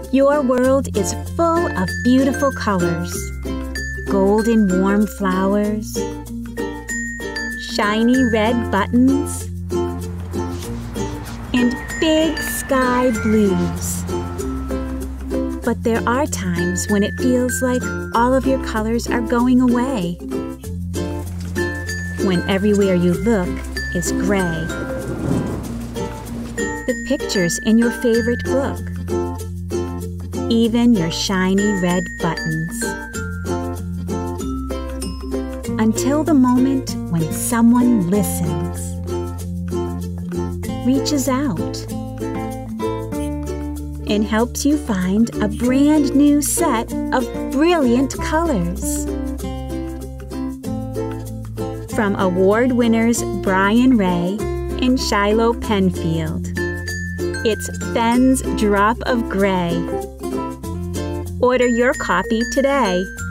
Your world is full of beautiful colors. Golden warm flowers, shiny red buttons, and big sky blues. But there are times when it feels like all of your colors are going away. When everywhere you look is gray. The pictures in your favorite book. Even your shiny red buttons. Until the moment when someone listens, reaches out, and helps you find a brand new set of brilliant colors. From award winners Brian Ray and Shiloh Penfield, it's Fenn's Drop of Gray. Order your copy today.